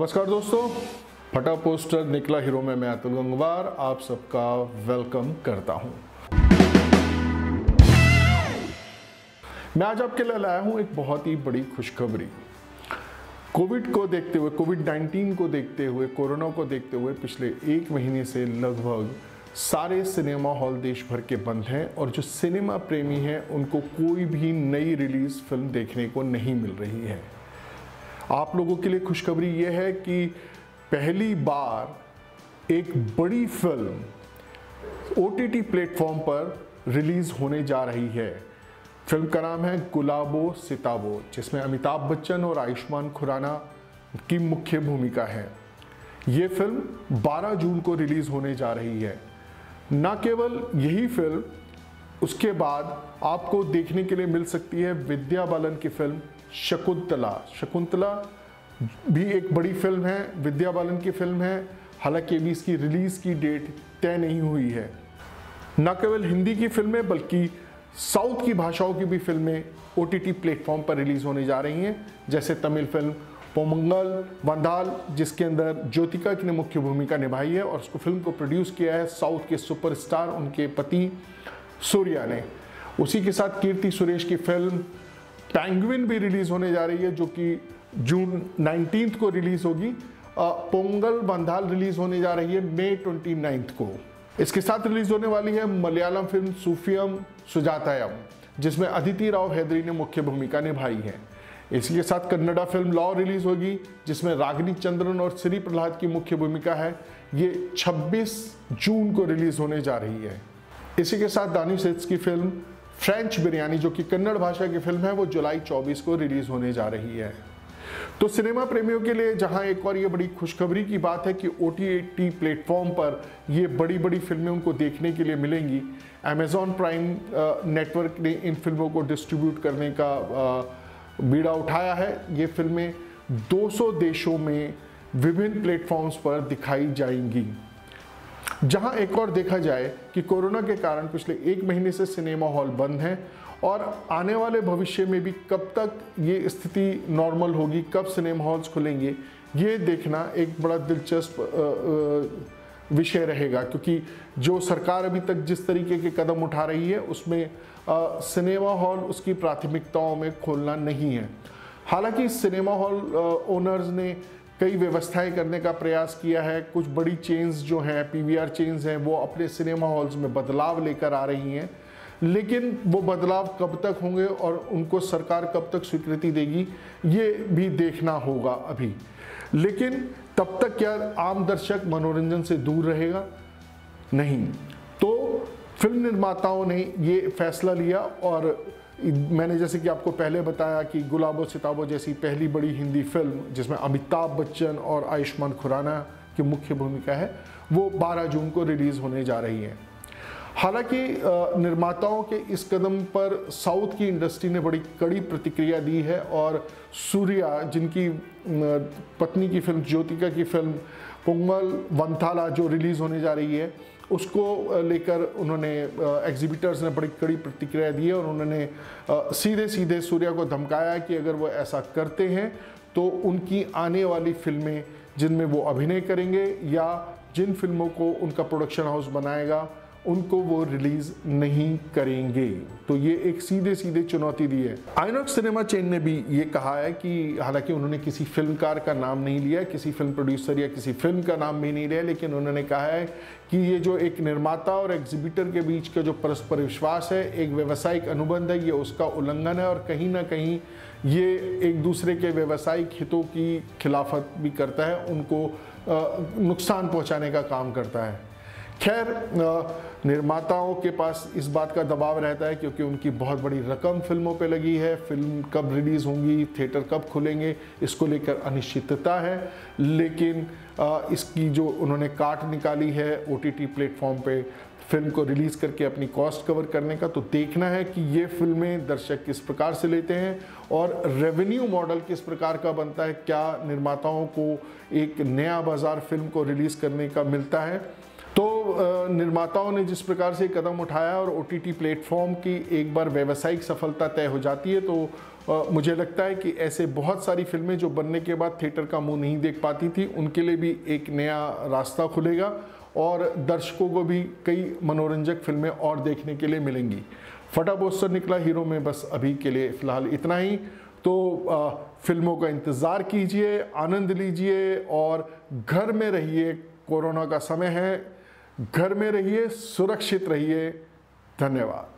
नमस्कार दोस्तों, फटा पोस्टर निकला हीरो में मैं अतुल गंगवार आप सबका वेलकम करता हूं। मैं आज आपके लिए लाया हूं एक बहुत ही बड़ी खुशखबरी। कोविड को देखते हुए, कोविड-19 को देखते हुए, कोरोना को देखते हुए पिछले एक महीने से लगभग सारे सिनेमा हॉल देश भर के बंद हैं और जो सिनेमा प्रेमी हैं उनको कोई भी नई रिलीज फिल्म देखने को नहीं मिल रही है। आप लोगों के लिए खुशखबरी ये है कि पहली बार एक बड़ी फिल्म OTT प्लेटफॉर्म पर रिलीज होने जा रही है। फिल्म का नाम है गुलाबो सिताबो, जिसमें अमिताभ बच्चन और आयुष्मान खुराना की मुख्य भूमिका है। ये फिल्म 12 जून को रिलीज होने जा रही है। न केवल यही फिल्म, उसके बाद आपको देखने के लिए मिल सकती है विद्या बालन की फिल्म शकुंतला भी एक बड़ी फिल्म है, विद्या बालन की फिल्म है। हालांकि अभी इसकी रिलीज की डेट तय नहीं हुई है। न केवल हिंदी की फिल्में बल्कि साउथ की भाषाओं की भी फिल्में OTT प्लेटफॉर्म पर रिलीज होने जा रही हैं, जैसे तमिल फिल्म पोमंगल वंदाल, जिसके अंदर ज्योतिका ने मुख्य भूमिका निभाई है और उसको फिल्म को प्रोड्यूस किया है साउथ के सुपरस्टार उनके पति सूर्या ने। उसी के साथ कीर्ति सुरेश की फिल्म पेंगुइन भी रिलीज होने जा रही है, जो कि जून 19 को रिलीज होगी। पोंगल वंदाल रिलीज होने जा रही है मई 29 को। इसके साथ रिलीज होने वाली है मलयालम फिल्म सूफियम सुजातायम, जिसमें अदिति राव हैदरी ने मुख्य भूमिका निभाई है। इसी के साथ कन्नड़ा फिल्म लॉ रिलीज होगी, जिसमें रागिनी चंद्रन और श्री प्रहलाद की मुख्य भूमिका है। ये 26 जून को रिलीज होने जा रही है। इसी के साथ दानिश सेट्स की फिल्म फ्रेंच बिरयानी, जो कि कन्नड़ भाषा की फिल्म है, वो जुलाई 24 को रिलीज होने जा रही है। तो सिनेमा प्रेमियों के लिए जहां एक और ये बड़ी खुशखबरी की बात है कि OTT प्लेटफॉर्म पर ये बड़ी बड़ी फिल्में उनको देखने के लिए मिलेंगी। Amazon प्राइम नेटवर्क ने इन फिल्मों को डिस्ट्रीब्यूट करने का बीड़ा उठाया है। ये फिल्में 200 देशों में विभिन्न प्लेटफॉर्म्स पर दिखाई जाएंगी। जहां एक और देखा जाए कि कोरोना के कारण पिछले एक महीने से सिनेमा हॉल बंद हैं और आने वाले भविष्य में भी कब तक ये स्थिति नॉर्मल होगी, कब सिनेमा हॉल्स खुलेंगे, ये देखना एक बड़ा दिलचस्प विषय रहेगा। क्योंकि जो सरकार अभी तक जिस तरीके के कदम उठा रही है उसमें सिनेमा हॉल उसकी प्राथमिकताओं में खोलना नहीं है। हालांकि सिनेमा हॉल ओनर्स ने कई व्यवस्थाएं करने का प्रयास किया है। कुछ बड़ी चेन्स जो हैं, PVR चेन्स हैं, वो अपने सिनेमा हॉल्स में बदलाव लेकर आ रही हैं, लेकिन वो बदलाव कब तक होंगे और उनको सरकार कब तक स्वीकृति देगी, ये भी देखना होगा अभी। लेकिन तब तक क्या आम दर्शक मनोरंजन से दूर रहेगा? नहीं। तो फिल्म निर्माताओं ने ये फैसला लिया और मैंने जैसे कि आपको पहले बताया कि गुलाबो सिताबो जैसी पहली बड़ी हिंदी फिल्म, जिसमें अमिताभ बच्चन और आयुष्मान खुराना की मुख्य भूमिका है, वो 12 जून को रिलीज होने जा रही है। हालांकि निर्माताओं के इस कदम पर साउथ की इंडस्ट्री ने बड़ी कड़ी प्रतिक्रिया दी है और सूर्या, जिनकी पत्नी की फिल्म ज्योतिका की फिल्म पोंगल वंथाला जो रिलीज होने जा रही है, उसको लेकर उन्होंने एग्जिबिटर्स ने बड़ी कड़ी प्रतिक्रिया दी है और उन्होंने सीधे सीधे सूर्या को धमकाया कि अगर वो ऐसा करते हैं तो उनकी आने वाली फिल्में जिनमें वो अभिनय करेंगे या जिन फिल्मों को उनका प्रोडक्शन हाउस बनाएगा उनको वो रिलीज नहीं करेंगे। तो ये एक सीधे सीधे चुनौती दी है। आइनॉक्स सिनेमा चेन ने भी ये कहा है कि हालांकि उन्होंने किसी फिल्मकार का नाम नहीं लिया, किसी फिल्म प्रोड्यूसर या किसी फिल्म का नाम भी नहीं लिया, लेकिन उन्होंने कहा है कि ये जो एक निर्माता और एग्जिबिटर के बीच का जो परस्पर विश्वास है, एक व्यावसायिक अनुबंध है, ये उसका उल्लंघन है और कहीं ना कहीं ये एक दूसरे के व्यावसायिक हितों की खिलाफत भी करता है, उनको नुकसान पहुँचाने का काम करता है। खैर, निर्माताओं के पास इस बात का दबाव रहता है क्योंकि उनकी बहुत बड़ी रकम फिल्मों पे लगी है। फिल्म कब रिलीज़ होंगी, थिएटर कब खुलेंगे, इसको लेकर अनिश्चितता है। लेकिन इसकी जो उन्होंने काट निकाली है OTT प्लेटफॉर्म पे फिल्म को रिलीज़ करके अपनी कॉस्ट कवर करने का, तो देखना है कि ये फिल्में दर्शक किस प्रकार से लेते हैं और रेवेन्यू मॉडल किस प्रकार का बनता है। क्या निर्माताओं को एक नया बाज़ार फिल्म को रिलीज़ करने का मिलता है। तो निर्माताओं ने जिस प्रकार से कदम उठाया और OTT प्लेटफॉर्म की एक बार व्यावसायिक सफलता तय हो जाती है तो मुझे लगता है कि ऐसे बहुत सारी फिल्में जो बनने के बाद थिएटर का मुंह नहीं देख पाती थी, उनके लिए भी एक नया रास्ता खुलेगा और दर्शकों को भी कई मनोरंजक फिल्में और देखने के लिए मिलेंगी। फटा पोस्टर निकला हीरो में बस अभी के लिए फ़िलहाल इतना ही। तो फिल्मों का इंतज़ार कीजिए, आनंद लीजिए और घर में रहिए। कोरोना का समय है, घर में रहिए, सुरक्षित रहिए। धन्यवाद।